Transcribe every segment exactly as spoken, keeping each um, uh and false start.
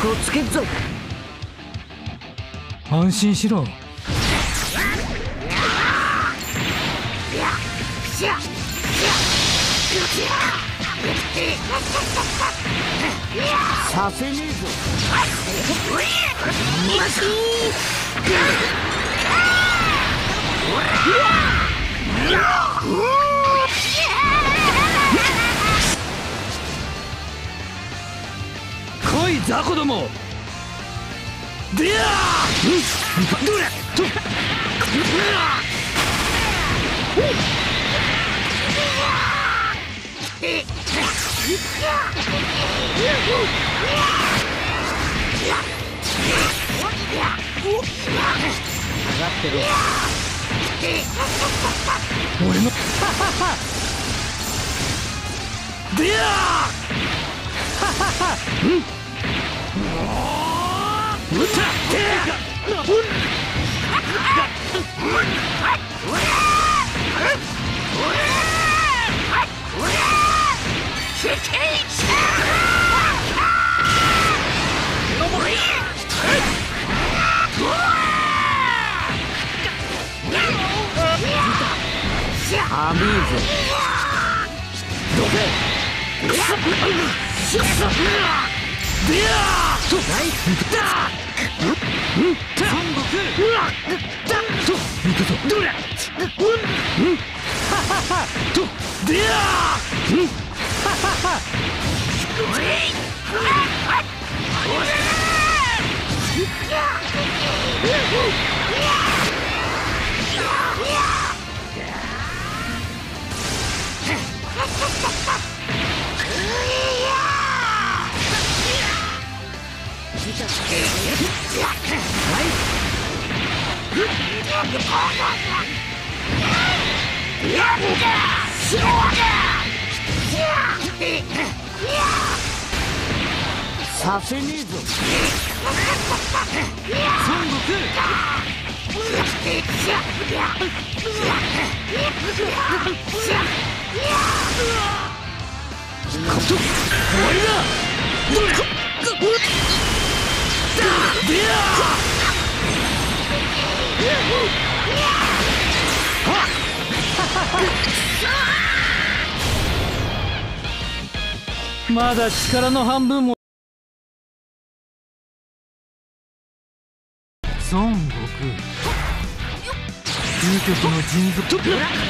力をつけっぞ。 安心しろ。 させねえぞ。 来い雑魚ども。でやーどれと上がってる。 俺のでやーうんうたアミーズどけ。 でやーとナイスだ。 うんた孫悟空うわだと行くぞ。どれうんはははとでやーうんはははさせねえぞ。 孫悟空終わりだ。どれでやーまだ力の半分も。孫悟空究極の人族と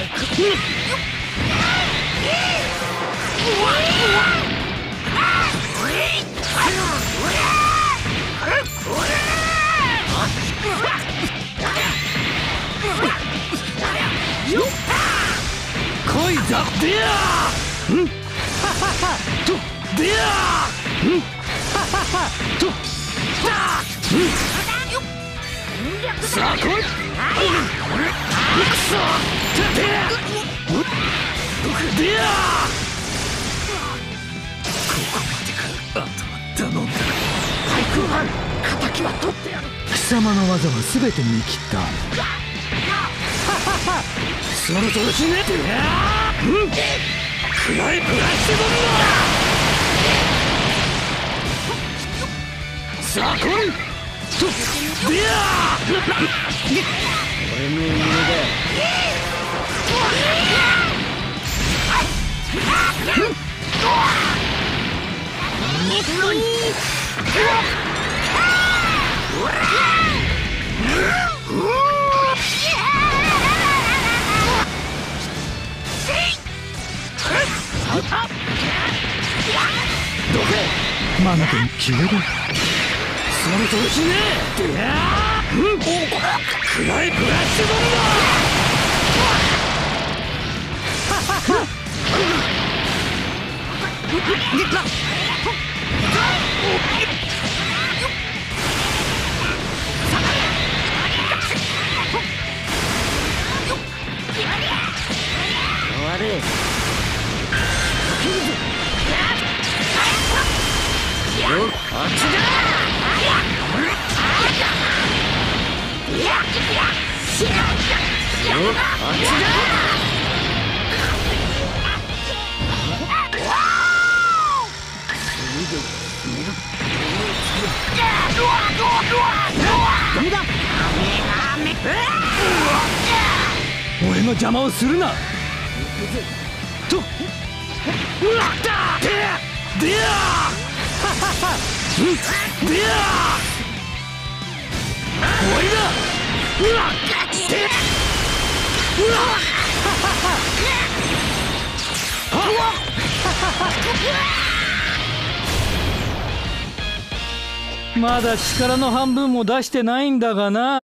来いざでやーうんはははとでやーうんはははとだうんさあ来い。くそでやーでやーここまでか。あとは頼んだ。 対空班敵は取ってやる。 貴様の技は全て見切った。その調子ね。うんくらえプラスボムだ。さあ来いとでやー俺の夢だ。 どけマナテン消える。その調子ね。でやーうんくらえプラスボムだ。ははは終われ。よっあっちだ。よっあっちだ。次で見る。 俺の邪魔をするな。とうわっだででやはははでや終わりだ。うわっでうわっはははまだ力の半分も出してないんだがな。